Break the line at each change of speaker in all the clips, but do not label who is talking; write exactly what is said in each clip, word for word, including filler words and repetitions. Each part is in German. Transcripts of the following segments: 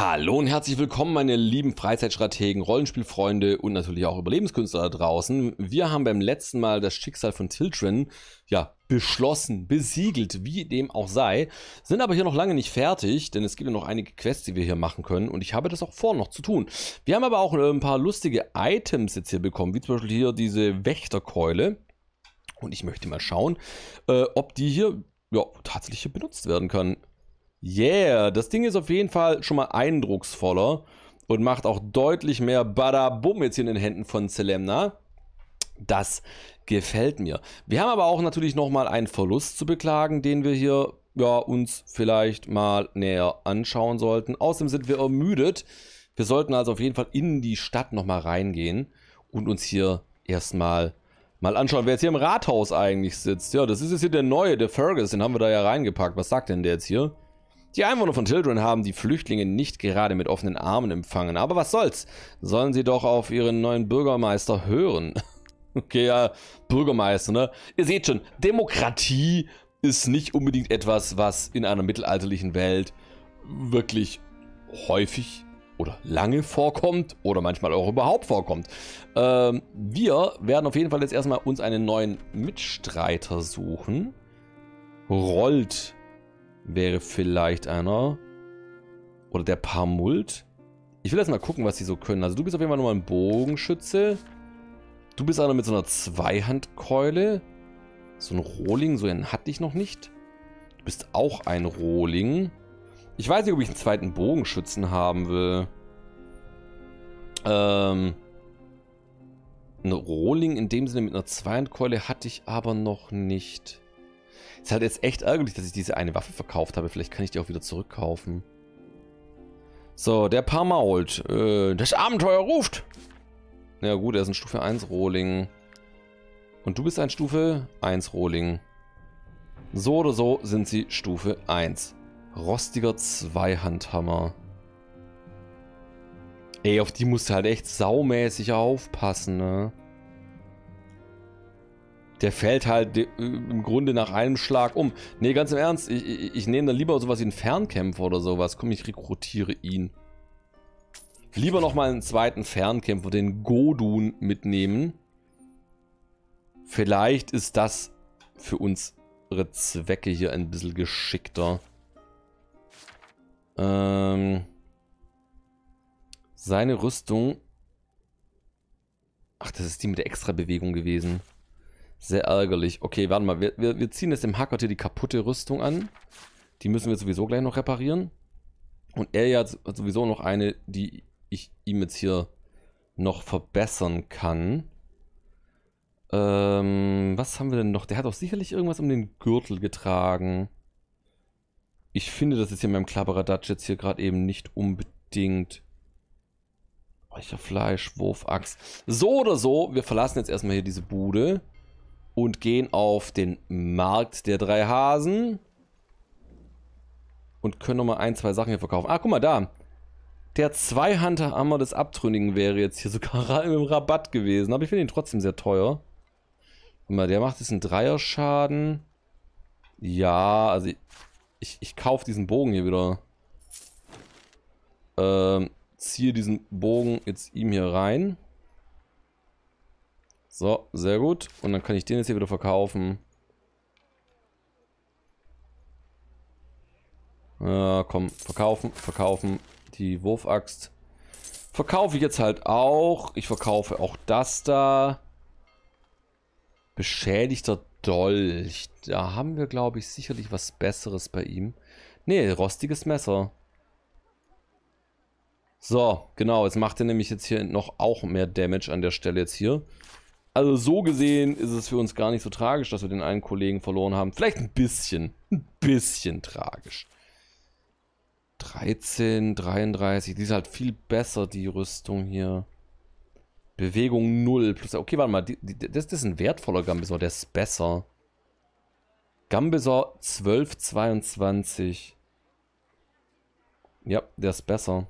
Hallo und herzlich willkommen, meine lieben Freizeitstrategen, Rollenspielfreunde und natürlich auch Überlebenskünstler da draußen. Wir haben beim letzten Mal das Schicksal von Tildren, ja, beschlossen, besiegelt, wie dem auch sei, sind aber hier noch lange nicht fertig, denn es gibt ja noch einige Quests, die wir hier machen können und ich habe das auch vor, noch zu tun. Wir haben aber auch ein paar lustige Items jetzt hier bekommen, wie zum Beispiel hier diese Wächterkeule und ich möchte mal schauen, äh, ob die hier, ja, tatsächlich hier benutzt werden kann. Yeah, das Ding ist auf jeden Fall schon mal eindrucksvoller und macht auch deutlich mehr Badabum jetzt hier in den Händen von Zelemna. Das gefällt mir. Wir haben aber auch natürlich nochmal einen Verlust zu beklagen, den wir hier ja, uns vielleicht mal näher anschauen sollten. Außerdem sind wir ermüdet. Wir sollten also auf jeden Fall in die Stadt nochmal reingehen und uns hier erstmal mal anschauen, wer jetzt hier im Rathaus eigentlich sitzt. Ja, das ist jetzt hier der neue, der Fergus, den haben wir da ja reingepackt. Was sagt denn der jetzt hier? Die Einwohner von Tildren haben die Flüchtlinge nicht gerade mit offenen Armen empfangen. Aber was soll's? Sollen sie doch auf ihren neuen Bürgermeister hören. Okay, ja, Bürgermeister, ne? Ihr seht schon, Demokratie ist nicht unbedingt etwas, was in einer mittelalterlichen Welt wirklich häufig oder lange vorkommt oder manchmal auch überhaupt vorkommt. Ähm, wir werden auf jeden Fall jetzt erstmal uns einen neuen Mitstreiter suchen. Rollt wäre vielleicht einer. Oder der Parmult. Ich will erst mal gucken, was sie so können. Also du bist auf jeden Fall nochmal ein Bogenschütze. Du bist einer mit so einer Zweihandkeule. So ein Rohling, so einen hatte ich noch nicht. Du bist auch ein Rohling. Ich weiß nicht, ob ich einen zweiten Bogenschützen haben will. Ähm... Ein Rohling in dem Sinne mit einer Zweihandkeule hatte ich aber noch nicht. Ist halt jetzt echt ärgerlich, dass ich diese eine Waffe verkauft habe. Vielleicht kann ich die auch wieder zurückkaufen. So, der Parmault. Äh, das Abenteuer ruft. Ja gut, er ist ein Stufe eins Rohling. Und du bist ein Stufe eins Rohling. So oder so sind sie Stufe eins. Rostiger Zweihandhammer. Ey, auf die musst du halt echt saumäßig aufpassen, ne? Der fällt halt im Grunde nach einem Schlag um. Ne, ganz im Ernst, ich, ich, ich nehme dann lieber sowas wie einen Fernkämpfer oder sowas. Komm, ich rekrutiere ihn. Lieber nochmal einen zweiten Fernkämpfer, den Godun, mitnehmen. Vielleicht ist das für unsere Zwecke hier ein bisschen geschickter. Ähm, seine Rüstung... Ach, das ist die mit der Extra-Bewegung gewesen. Sehr ärgerlich. Okay, warte mal. Wir, wir, wir ziehen jetzt dem Hackert hier die kaputte Rüstung an. Die müssen wir sowieso gleich noch reparieren. Und er hat sowieso noch eine, die ich ihm jetzt hier noch verbessern kann. Ähm, was haben wir denn noch? Der hat doch sicherlich irgendwas um den Gürtel getragen. Ich finde das jetzt hier in meinem Klapperadatsch jetzt hier gerade eben nicht unbedingt. Räucherfleisch, Wurfaxt. So oder so, wir verlassen jetzt erstmal hier diese Bude. Und gehen auf den Markt der drei Hasen. Und können nochmal ein, zwei Sachen hier verkaufen. Ah, guck mal da. Der Zweihandhammer des Abtrünnigen wäre jetzt hier sogar im Rabatt gewesen. Aber ich finde ihn trotzdem sehr teuer. Guck mal, der macht jetzt einen Dreierschaden. Ja, also ich, ich, ich kaufe diesen Bogen hier wieder. Ähm, ziehe diesen Bogen jetzt ihm hier rein. So, sehr gut. Und dann kann ich den jetzt hier wieder verkaufen. Ja, komm, verkaufen, verkaufen. Die Wurfaxt verkaufe ich jetzt halt auch. Ich verkaufe auch das da. Beschädigter Dolch. Da haben wir, glaube ich, sicherlich was Besseres bei ihm. Nee, rostiges Messer. So, genau. Jetzt macht er nämlich jetzt hier noch auch mehr Damage an der Stelle jetzt hier. Also so gesehen ist es für uns gar nicht so tragisch, dass wir den einen Kollegen verloren haben. Vielleicht ein bisschen, ein bisschen tragisch. dreizehn, dreiunddreißig, die ist halt viel besser, die Rüstung hier. Bewegung null. Plus, okay, warte mal, die, die, das, das ist ein wertvoller Gambesor, der ist besser. Gambesor zwölf, zweiundzwanzig. Ja, der ist besser.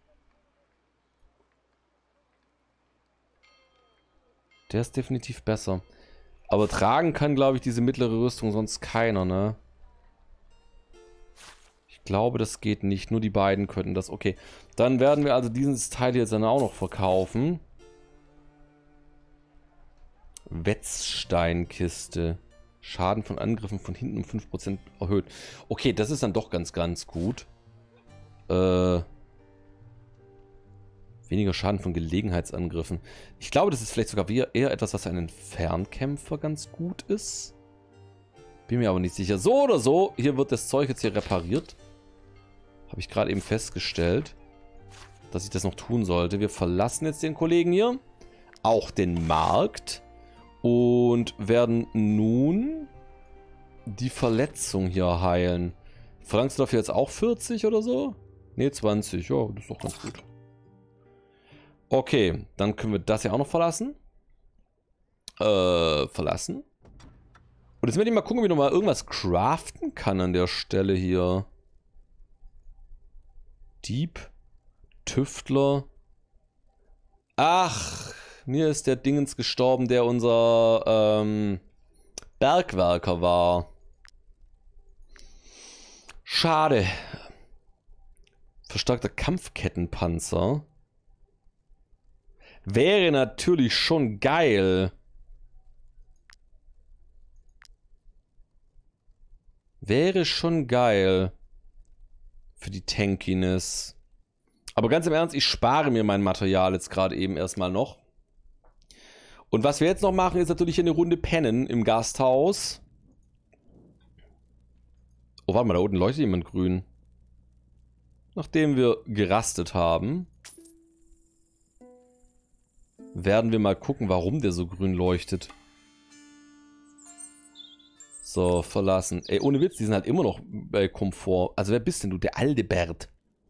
Der ist definitiv besser. Aber tragen kann, glaube ich, diese mittlere Rüstung sonst keiner, ne? Ich Ich glaube, das geht nicht. Nur die beiden könnten das. Okay. Dann werden wir also dieses Teil jetzt dann auch noch verkaufen. Wetzsteinkiste. Schaden von Angriffen von hinten um fünf Prozent erhöht. Okay, das ist dann doch ganz, ganz gut. Äh, weniger Schaden von Gelegenheitsangriffen. Ich glaube, das ist vielleicht sogar eher etwas, was für einen Fernkämpfer ganz gut ist. Bin mir aber nicht sicher. So oder so, hier wird das Zeug jetzt hier repariert. Habe ich gerade eben festgestellt, dass ich das noch tun sollte. Wir verlassen jetzt den Kollegen hier. Auch den Markt. Und werden nun die Verletzung hier heilen. Verlangst du dafür jetzt auch vierzig oder so? Ne, zwanzig. Ja, das ist doch ganz gut. Okay, dann können wir das ja auch noch verlassen. Äh, verlassen. Und jetzt werde ich mal gucken, ob ich noch mal irgendwas craften kann an der Stelle hier. Dieb. Tüftler. Ach, mir ist der Dingens gestorben, der unser ähm, Bergwerker war. Schade. Verstärkter Kampfkettenpanzer. Wäre natürlich schon geil. Wäre schon geil. Für die Tankiness. Aber ganz im Ernst, ich spare mir mein Material jetzt gerade eben erstmal noch. Und was wir jetzt noch machen, ist natürlich eine Runde pennen im Gasthaus. Oh, warte mal, da unten leuchtet jemand grün. Nachdem wir gerastet haben, werden wir mal gucken, warum der so grün leuchtet. So, verlassen. Ey, ohne Witz, die sind halt immer noch bei Komfort. Also wer bist denn du? Der Aldebert.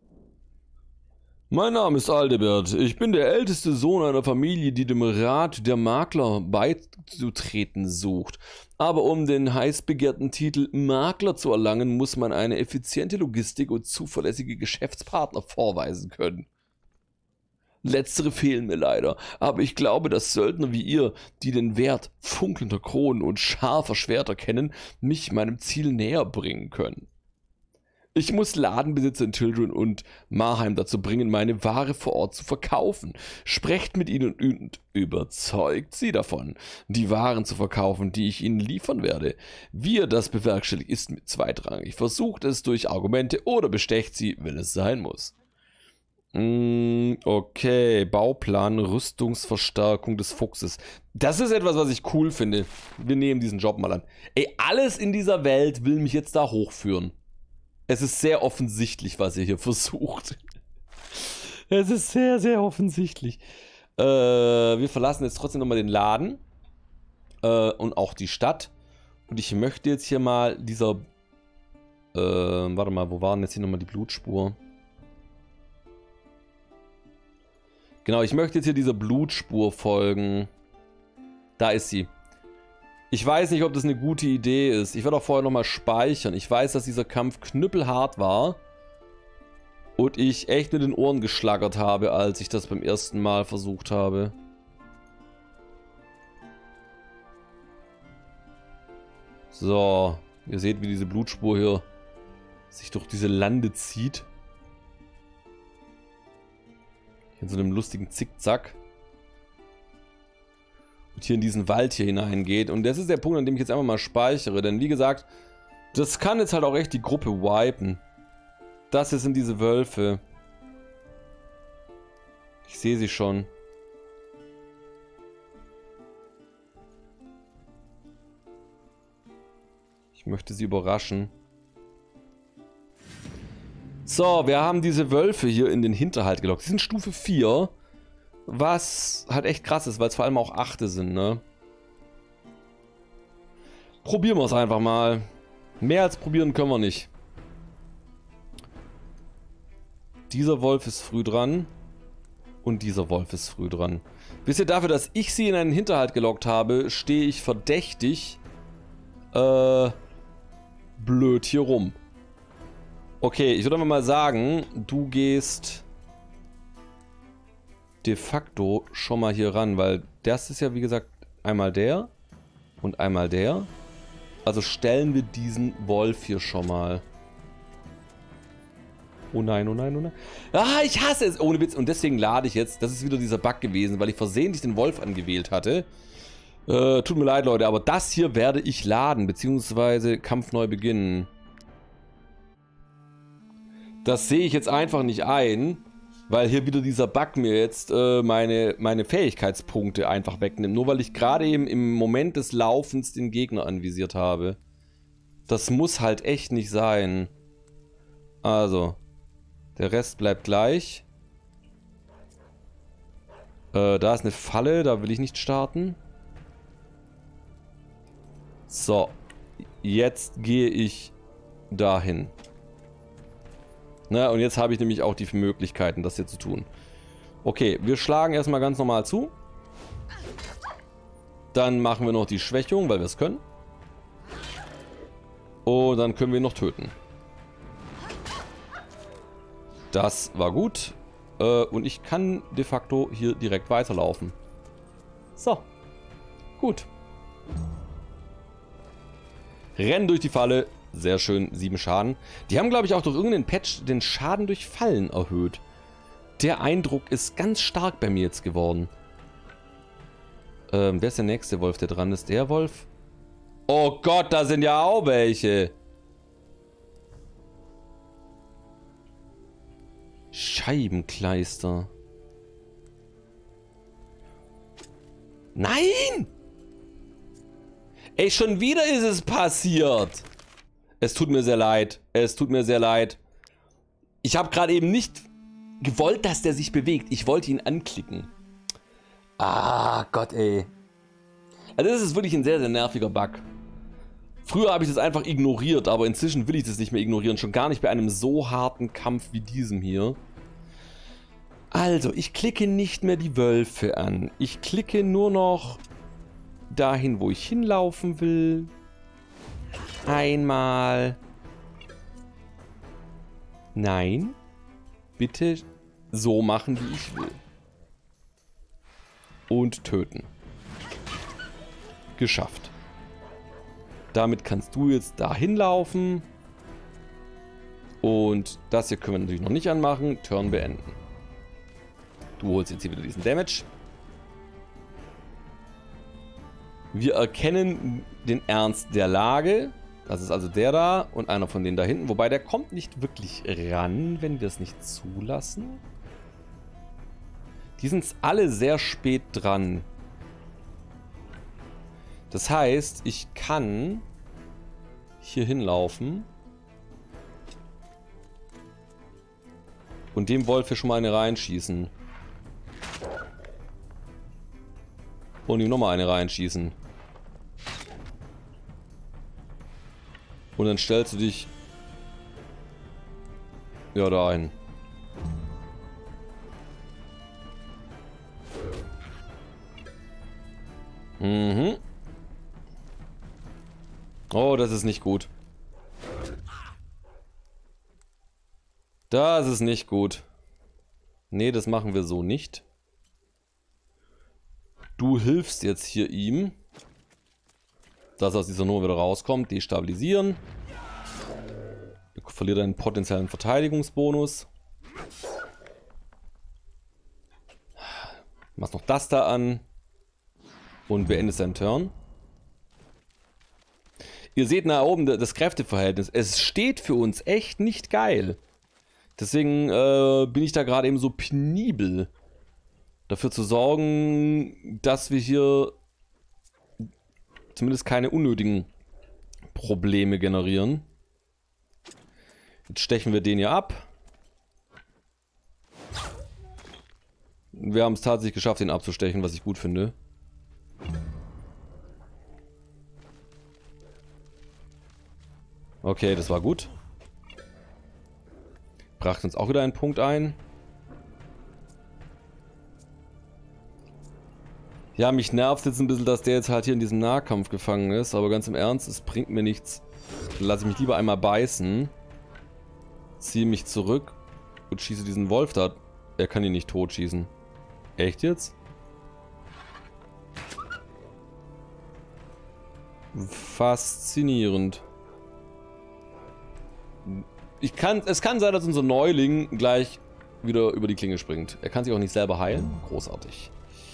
Mein Name ist Aldebert. Ich bin der älteste Sohn einer Familie, die dem Rat der Makler beizutreten sucht. Aber um den heiß begehrten Titel Makler zu erlangen, muss man eine effiziente Logistik und zuverlässige Geschäftspartner vorweisen können. Letztere fehlen mir leider, aber ich glaube, dass Söldner wie ihr, die den Wert funkelnder Kronen und scharfer Schwerter kennen, mich meinem Ziel näher bringen können. Ich muss Ladenbesitzer in Tildren und Marheim dazu bringen, meine Ware vor Ort zu verkaufen. Sprecht mit ihnen und überzeugt sie davon, die Waren zu verkaufen, die ich ihnen liefern werde. Wie ihr das bewerkstelligt, ist mit zweitrangig. Versucht es durch Argumente oder bestecht sie, wenn es sein muss. Mm, okay, Bauplan, Rüstungsverstärkung des Fuchses. Das ist etwas, was ich cool finde. Wir nehmen diesen Job mal an. Ey, alles in dieser Welt will mich jetzt da hochführen. Es ist sehr offensichtlich, was ihr hier versucht. Es ist sehr, sehr offensichtlich. Äh, wir verlassen jetzt trotzdem nochmal den Laden. Äh, und auch die Stadt. Und ich möchte jetzt hier mal dieser... Äh, warte mal, wo waren jetzt hier nochmal die Blutspur? Genau, ich möchte jetzt hier dieser Blutspur folgen. Da ist sie. Ich weiß nicht, ob das eine gute Idee ist. Ich werde auch vorher nochmal speichern. Ich weiß, dass dieser Kampf knüppelhart war. Und ich echt mit den Ohren geschlagert habe, als ich das beim ersten Mal versucht habe. So, ihr seht, wie diese Blutspur hier sich durch diese Lande zieht. In so einem lustigen Zickzack. Und hier in diesen Wald hier hineingeht. Und das ist der Punkt, an dem ich jetzt einfach mal speichere. Denn wie gesagt, das kann jetzt halt auch echt die Gruppe wipen. Das hier sind diese Wölfe. Ich sehe sie schon. Ich möchte sie überraschen. So, wir haben diese Wölfe hier in den Hinterhalt gelockt. Die sind Stufe vier. Was halt echt krass ist, weil es vor allem auch Achte sind, ne? Probieren wir es einfach mal. Mehr als probieren können wir nicht. Dieser Wolf ist früh dran. Und dieser Wolf ist früh dran. Wisst ihr, dafür, dass ich sie in einen Hinterhalt gelockt habe, stehe ich verdächtig äh, blöd hier rum. Okay, ich würde einfach mal sagen, du gehst de facto schon mal hier ran, weil das ist ja wie gesagt einmal der und einmal der. Also stellen wir diesen Wolf hier schon mal. Oh nein, oh nein, oh nein. Ah, ich hasse es. Ohne Witz. Und deswegen lade ich jetzt. Das ist wieder dieser Bug gewesen, weil ich versehentlich den Wolf angewählt hatte. Äh, tut mir leid, Leute, aber das hier werde ich laden, beziehungsweise Kampf neu beginnen. Das sehe ich jetzt einfach nicht ein, weil hier wieder dieser Bug mir jetzt äh, meine, meine Fähigkeitspunkte einfach wegnimmt. Nur weil ich gerade eben im Moment des Laufens den Gegner anvisiert habe. Das muss halt echt nicht sein. Also, der Rest bleibt gleich. Äh, da ist eine Falle, da will ich nicht starten. So, jetzt gehe ich dahin. Na, und jetzt habe ich nämlich auch die Möglichkeiten, das hier zu tun. Okay, wir schlagen erstmal ganz normal zu. Dann machen wir noch die Schwächung, weil wir es können. Und dann können wir ihn noch töten. Das war gut. Äh, und ich kann de facto hier direkt weiterlaufen. So. Gut. Rennen durch die Falle. Sehr schön. Sieben Schaden. Die haben, glaube ich, auch durch irgendeinen Patch den Schaden durch Fallen erhöht. Der Eindruck ist ganz stark bei mir jetzt geworden. Ähm, wer ist der nächste Wolf, der dran ist? Der Wolf? Oh Gott, da sind ja auch welche. Scheibenkleister. Nein! Ey, schon wieder ist es passiert. Es tut mir sehr leid. Es tut mir sehr leid. Ich habe gerade eben nicht gewollt, dass der sich bewegt. Ich wollte ihn anklicken. Ah, Gott, ey. Also das ist wirklich ein sehr, sehr nerviger Bug. Früher habe ich das einfach ignoriert, aber inzwischen will ich das nicht mehr ignorieren. Schon gar nicht bei einem so harten Kampf wie diesem hier. Also, ich klicke nicht mehr die Wölfe an. Ich klicke nur noch dahin, wo ich hinlaufen will. Einmal. Nein. Bitte so machen, wie ich will. Und töten. Geschafft. Damit kannst du jetzt dahin laufen. Und das hier können wir natürlich noch nicht anmachen. Turn beenden. Du holst jetzt hier wieder diesen Damage. Wir erkennen den Ernst der Lage. Das ist also der da und einer von denen da hinten. Wobei der kommt nicht wirklich ran, wenn wir es nicht zulassen. Die sind alle sehr spät dran. Das heißt, ich kann hier hinlaufen und dem Wolf hier schon mal eine reinschießen. Und ihm nochmal eine reinschießen. Und dann stellst du dich ja da ein. Mhm. Oh, das ist nicht gut. Das ist nicht gut. Nee, das machen wir so nicht. Du hilfst jetzt hier ihm, dass er aus dieser Nummer wieder rauskommt. Destabilisieren. Er verliert einen potenziellen Verteidigungsbonus. Machst noch das da an. Und beendet seinen Turn. Ihr seht nach oben das Kräfteverhältnis. Es steht für uns echt nicht geil. Deswegen äh, bin ich da gerade eben so penibel. Dafür zu sorgen, dass wir hier zumindest keine unnötigen Probleme generieren. Jetzt stechen wir den hier ab. Wir haben es tatsächlich geschafft, ihn abzustechen, was ich gut finde. Okay, das war gut. Brachte uns auch wieder einen Punkt ein. Ja, mich nervt jetzt ein bisschen, dass der jetzt halt hier in diesem Nahkampf gefangen ist. Aber ganz im Ernst, es bringt mir nichts. Dann lasse ich mich lieber einmal beißen. Ziehe mich zurück und schieße diesen Wolf da. Er kann ihn nicht totschießen. Echt jetzt? Faszinierend. ich kann, es kann sein, dass unser Neuling gleich wieder über die Klinge springt. Er kann sich auch nicht selber heilen. Großartig.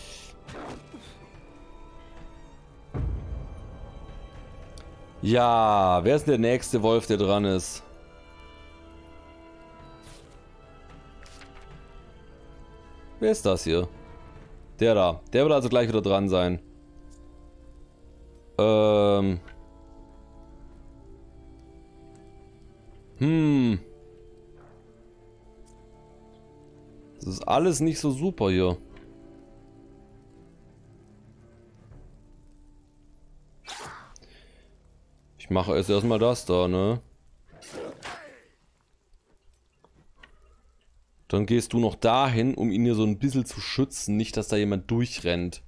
Ja, wer ist denn der nächste Wolf, der dran ist? Wer ist das hier? Der da. Der wird also gleich wieder dran sein. Ähm. Hm. Das ist alles nicht so super hier. Ich mache jetzt erstmal das da, ne? Dann gehst du noch dahin, um ihn hier so ein bisschen zu schützen. Nicht, dass da jemand durchrennt.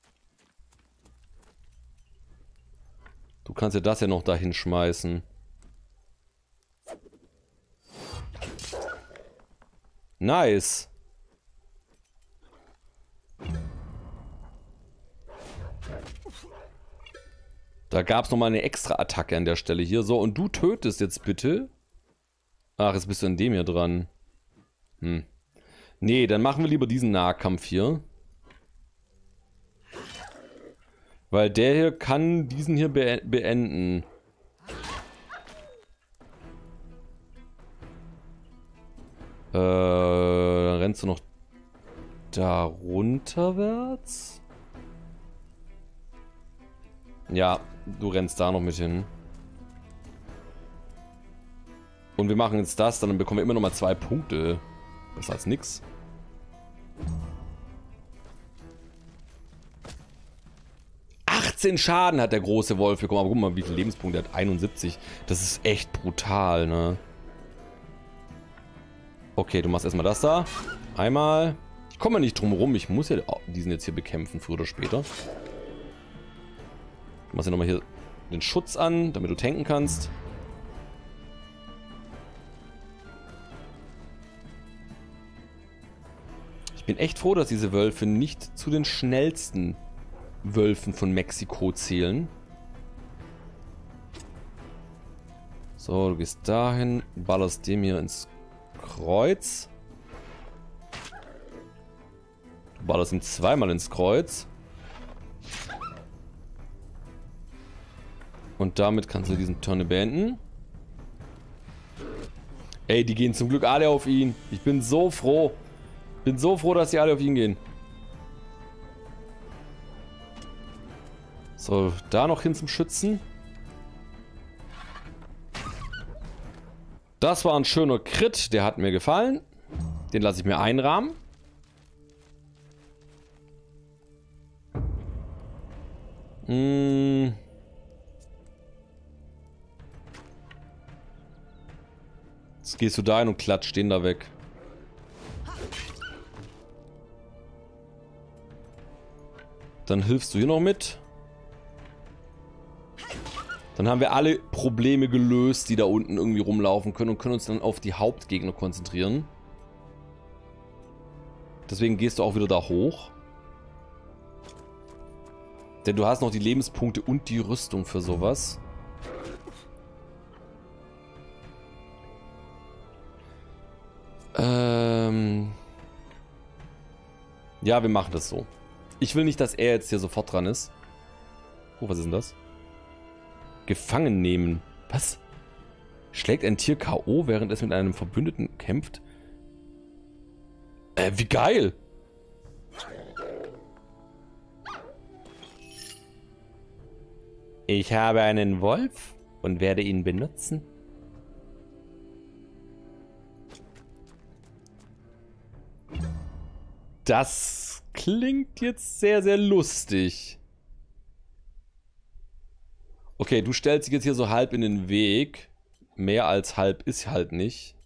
Du kannst ja das ja noch dahin schmeißen. Nice. Da gab es nochmal eine extra Attacke an der Stelle hier. So, und du tötest jetzt bitte. Ach, jetzt bist du an dem hier dran. Hm. Nee, dann machen wir lieber diesen Nahkampf hier. Weil der hier kann diesen hier be beenden. Äh, dann rennst du noch da runterwärts. Ja, du rennst da noch mit hin. Und wir machen jetzt das, dann bekommen wir immer noch mal zwei Punkte. Besser als nix. achtzehn Schaden hat der große Wolf bekommen. Aber guck mal, wie viele Lebenspunkte er hat. einundsiebzig. Das ist echt brutal, ne? Okay, du machst erstmal das da. Einmal. Ich komme nicht drum rum. Ich muss ja diesen jetzt hier bekämpfen, früher oder später. Du machst ja nochmal hier den Schutz an, damit du tanken kannst. Ich bin echt froh, dass diese Wölfe nicht zu den schnellsten Wölfen von Mexiko zählen. So, du gehst dahin, ballerst dem hier ins Kreuz. Du ballerst ihm zweimal ins Kreuz. Und damit kannst du diesen Turn beenden. Ey, die gehen zum Glück alle auf ihn. Ich bin so froh. Bin so froh, dass sie alle auf ihn gehen. So, da noch hin zum Schützen. Das war ein schöner Crit, der hat mir gefallen. Den lasse ich mir einrahmen. Hm. Jetzt gehst du da hin und klatscht den da weg. Dann hilfst du hier noch mit. Dann haben wir alle Probleme gelöst, die da unten irgendwie rumlaufen können und können uns dann auf die Hauptgegner konzentrieren. Deswegen gehst du auch wieder da hoch. Denn du hast noch die Lebenspunkte und die Rüstung für sowas. Ähm ja, wir machen das so. Ich will nicht, dass er jetzt hier sofort dran ist. Oh, was ist denn das? Gefangen nehmen. Was? Schlägt ein Tier K O, während es mit einem Verbündeten kämpft? Äh, wie geil! Ich habe einen Wolf und werde ihn benutzen. Das klingt jetzt sehr, sehr lustig. Okay, du stellst dich jetzt hier so halb in den Weg. Mehr als halb ist halt nicht.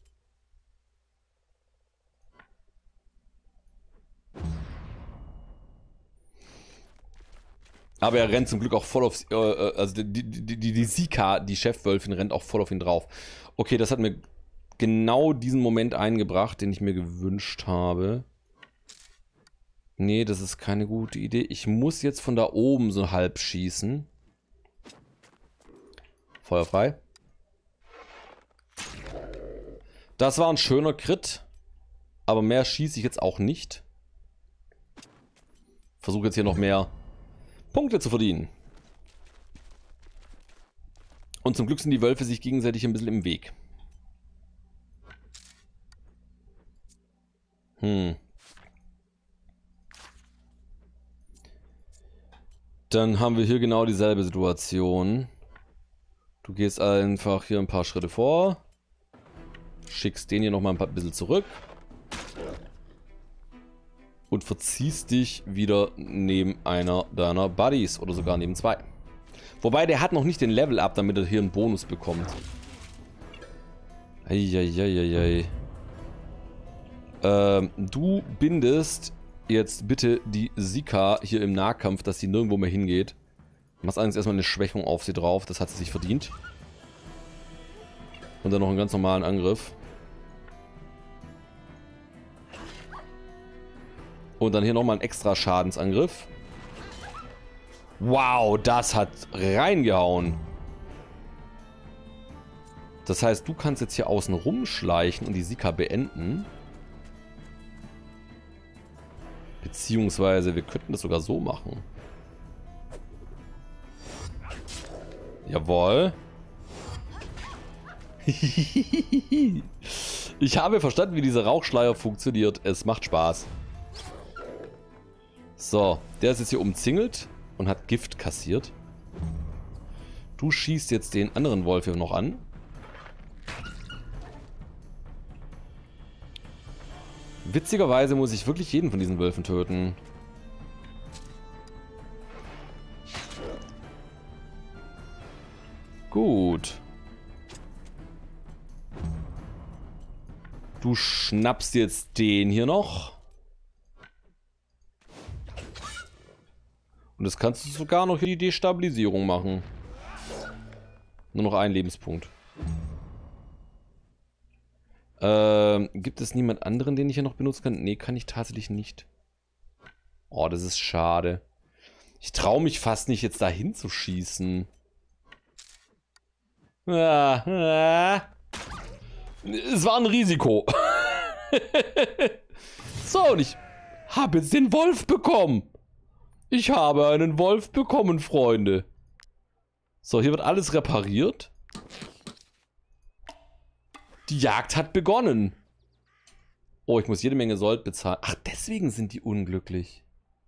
Aber er rennt zum Glück auch voll aufs... Äh, also die, die, die, die Sika, die Chefwölfin, rennt auch voll auf ihn drauf. Okay, das hat mir genau diesen Moment eingebracht, den ich mir gewünscht habe. Nee, das ist keine gute Idee. Ich muss jetzt von da oben so halb schießen. Feuer frei. Das war ein schöner Crit. Aber mehr schieße ich jetzt auch nicht. Versuche jetzt hier noch mehr Punkte zu verdienen. Und zum Glück sind die Wölfe sich gegenseitig ein bisschen im Weg. Hm. Dann haben wir hier genau dieselbe Situation. Du gehst einfach hier ein paar Schritte vor. Schickst den hier nochmal ein paar bisschen zurück. Und verziehst dich wieder neben einer deiner Buddies. Oder sogar neben zwei. Wobei, der hat noch nicht den Level up, damit er hier einen Bonus bekommt. Eieieiei. Ähm, du bindest jetzt bitte die Sika hier im Nahkampf, dass sie nirgendwo mehr hingeht. Machst allerdings erstmal eine Schwächung auf sie drauf, das hat sie sich verdient. Und dann noch einen ganz normalen Angriff. Und dann hier nochmal einen extra Schadensangriff. Wow, das hat reingehauen. Das heißt, du kannst jetzt hier außen rumschleichen und die Sika beenden. Beziehungsweise, wir könnten das sogar so machen. Jawohl. Ich habe verstanden, wie dieser Rauchschleier funktioniert. Es macht Spaß. So, der ist jetzt hier umzingelt und hat Gift kassiert. Du schießt jetzt den anderen Wolf hier noch an. Witzigerweise muss ich wirklich jeden von diesen Wölfen töten. Gut. Du schnappst jetzt den hier noch. Und das kannst du sogar noch hier die Destabilisierung machen. Nur noch ein Lebenspunkt. Ähm, gibt es niemand anderen, den ich hier noch benutzen kann? Nee, kann ich tatsächlich nicht. Oh, das ist schade. Ich traue mich fast nicht, jetzt dahin zu schießen. Ah, ah. Es war ein Risiko. So, und ich habe jetzt den Wolf bekommen. Ich habe einen Wolf bekommen, Freunde. So, hier wird alles repariert. Die Jagd hat begonnen. Oh, ich muss jede Menge Sold bezahlen. Ach, deswegen sind die unglücklich.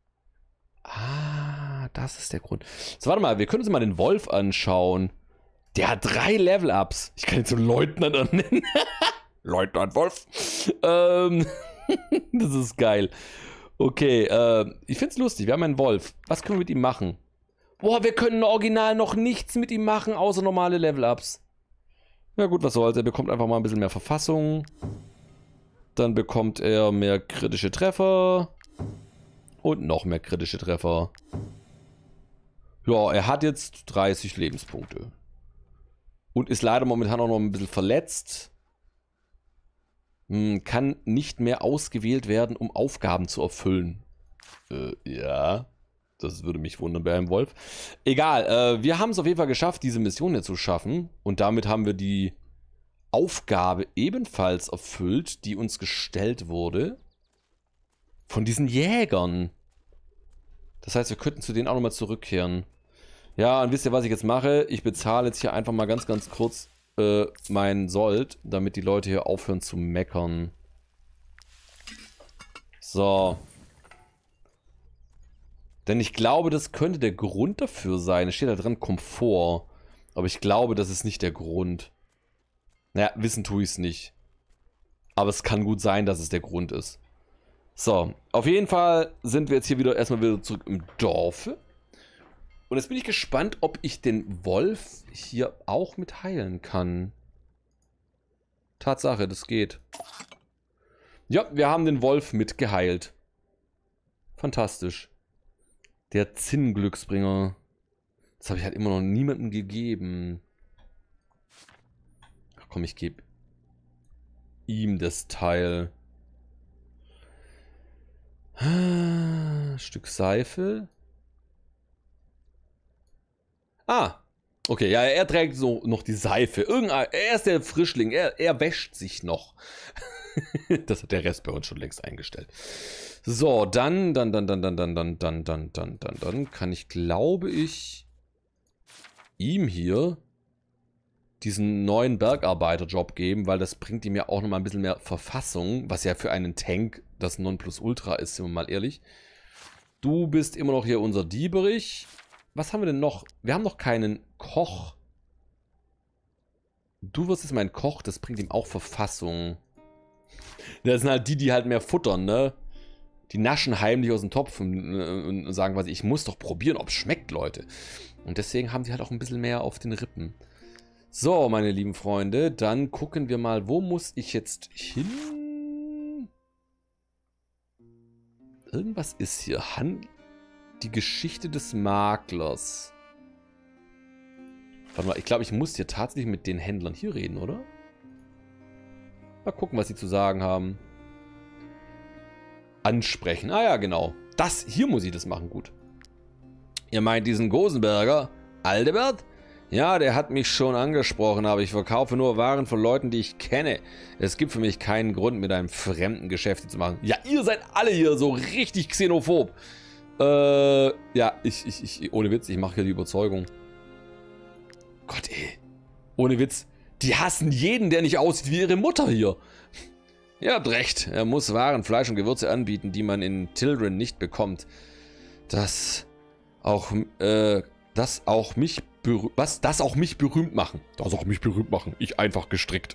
Ah, das ist der Grund. So, warte mal, wir können uns mal den Wolf anschauen. Der hat drei Level-Ups. Ich kann ihn so Leutnant nennen. Leutnant Wolf. Ähm, das ist geil. Okay, äh, ich find's lustig. Wir haben einen Wolf. Was können wir mit ihm machen? Boah, wir können original noch nichts mit ihm machen, außer normale Level-Ups. Ja gut, was soll's. Er bekommt einfach mal ein bisschen mehr Verfassung. Dann bekommt er mehr kritische Treffer. Und noch mehr kritische Treffer. Ja, er hat jetzt dreißig Lebenspunkte. Und ist leider momentan auch noch ein bisschen verletzt. Hm, kann nicht mehr ausgewählt werden, um Aufgaben zu erfüllen. Äh, ja. Das würde mich wundern bei einem Wolf. Egal, äh, wir haben es auf jeden Fall geschafft, diese Mission hier zu schaffen. Und damit haben wir die Aufgabe ebenfalls erfüllt, die uns gestellt wurde. Von diesen Jägern. Das heißt, wir könnten zu denen auch nochmal zurückkehren. Ja, und wisst ihr, was ich jetzt mache? Ich bezahle jetzt hier einfach mal ganz, ganz kurz äh, meinen Sold, damit die Leute hier aufhören zu meckern. So. Denn ich glaube, das könnte der Grund dafür sein. Es steht da dran Komfort. Aber ich glaube, das ist nicht der Grund. Naja, wissen tue ich es nicht. Aber es kann gut sein, dass es der Grund ist. So, auf jeden Fall sind wir jetzt hier wieder erstmal wieder zurück im Dorf. Und jetzt bin ich gespannt, ob ich den Wolf hier auch mit heilen kann. Tatsache, das geht. Ja, wir haben den Wolf mit geheilt. Fantastisch. Der Zinnglücksbringer. Das habe ich halt immer noch niemandem gegeben. Ach komm, ich gebe ihm das Teil. Stück Seife. Ah, Okay, ja, er trägt so noch die Seife. Irgendein, er ist der Frischling, er, er wäscht sich noch. Das hat der Rest bei uns schon längst eingestellt. So, dann, dann, dann, dann, dann, dann, dann, dann, dann, dann, dann, dann kann ich, glaube ich, ihm hier diesen neuen Bergarbeiterjob geben, weil das bringt ihm ja auch nochmal ein bisschen mehr Verfassung, was ja für einen Tank das Nonplusultra ist, sind wir mal ehrlich. Du bist immer noch hier unser Dieberich. Was haben wir denn noch? Wir haben noch keinen Koch. Du wirst jetzt mein Koch, das bringt ihm auch Verfassung. Das sind halt die, die halt mehr futtern, ne? Die naschen heimlich aus dem Topf und, und sagen quasi, ich muss doch probieren, ob es schmeckt, Leute. Und deswegen haben sie halt auch ein bisschen mehr auf den Rippen. So, meine lieben Freunde, dann gucken wir mal, wo muss ich jetzt hin? Irgendwas ist hier. Han die Geschichte des Maklers. Warte mal, ich glaube, ich muss hier tatsächlich mit den Händlern hier reden, oder? Mal gucken, was sie zu sagen haben. Ansprechen. Ah ja, genau. Das, hier muss ich das machen, gut. Ihr meint diesen Gosenberger? Aldebert? Ja, der hat mich schon angesprochen, aber ich verkaufe nur Waren von Leuten, die ich kenne. Es gibt für mich keinen Grund, mit einem Fremden Geschäfte zu machen. Ja, ihr seid alle hier so richtig xenophob. Äh, ja, ich, ich, ich, ohne Witz, ich mache hier die Überzeugung. Gott, ey. Ohne Witz. Die hassen jeden, der nicht aussieht wie ihre Mutter hier. Ihr habt recht. Er muss Waren, Fleisch und Gewürze anbieten, die man in Tilren nicht bekommt. Das auch, äh, das auch mich was? Das auch mich berühmt machen. Das auch mich berühmt machen. Ich einfach gestrickt.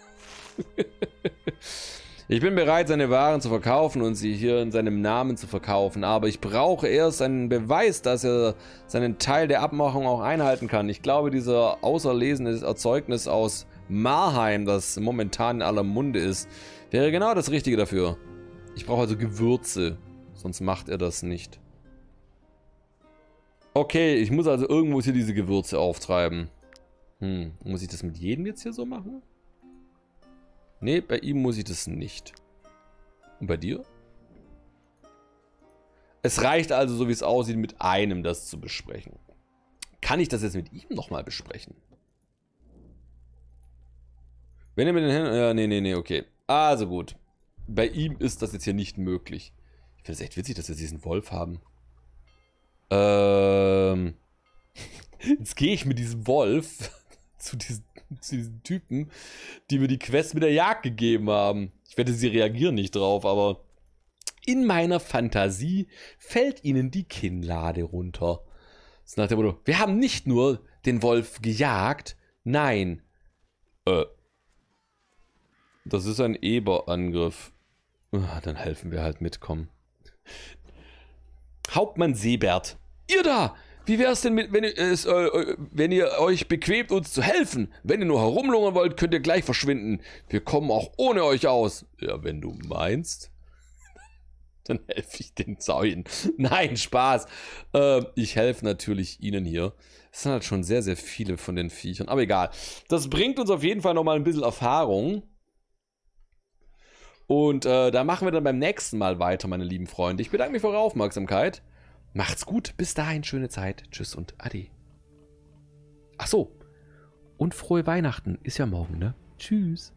Ich bin bereit, seine Waren zu verkaufen und sie hier in seinem Namen zu verkaufen, aber ich brauche erst einen Beweis, dass er seinen Teil der Abmachung auch einhalten kann. Ich glaube, dieser auserlesene Erzeugnis aus Marheim, das momentan in aller Munde ist, wäre genau das Richtige dafür. Ich brauche also Gewürze, sonst macht er das nicht. Okay, ich muss also irgendwo hier diese Gewürze auftreiben. Hm, muss ich das mit jedem jetzt hier so machen? Nee, bei ihm muss ich das nicht. Und bei dir? Es reicht also, so wie es aussieht, mit einem das zu besprechen. Kann ich das jetzt mit ihm nochmal besprechen? Wenn er mit den Händen... Ja, nee, nee, nee, okay. Also gut. Bei ihm ist das jetzt hier nicht möglich. Ich finde es echt witzig, dass wir diesen Wolf haben. Ähm... Jetzt gehe ich mit diesem Wolf zu diesen, zu diesen Typen, die mir die Quest mit der Jagd gegeben haben. Ich wette, sie reagieren nicht drauf, aber in meiner Fantasie fällt ihnen die Kinnlade runter. Das ist nach dem Motto, wir haben nicht nur den Wolf gejagt, nein. Äh. Das ist ein Eberangriff. Ah, dann helfen wir halt mitkommen. Hauptmann Seebert. Ihr da! Wie wär's denn mit, wenn ihr, es, äh, wenn ihr euch bequemt, uns zu helfen? Wenn ihr nur herumlungern wollt, könnt ihr gleich verschwinden. Wir kommen auch ohne euch aus. Ja, wenn du meinst. Dann helfe ich den Zäunen. Nein, Spaß. Äh, ich helfe natürlich ihnen hier. Es sind halt schon sehr, sehr viele von den Viechern. Aber egal. Das bringt uns auf jeden Fall nochmal ein bisschen Erfahrung. Und äh, da machen wir dann beim nächsten Mal weiter, meine lieben Freunde. Ich bedanke mich für eure Aufmerksamkeit. Macht's gut, bis dahin, schöne Zeit. Tschüss und Ade. Ach so. Und frohe Weihnachten ist ja morgen, ne? Tschüss.